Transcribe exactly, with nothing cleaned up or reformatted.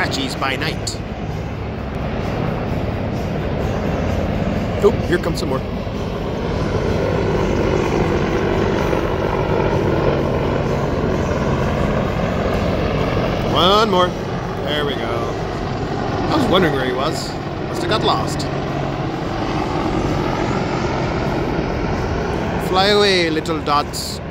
Apaches by night. Oh, here comes some more. One more. There we go. I was wondering where he was. Must have got lost. Fly away, little dots.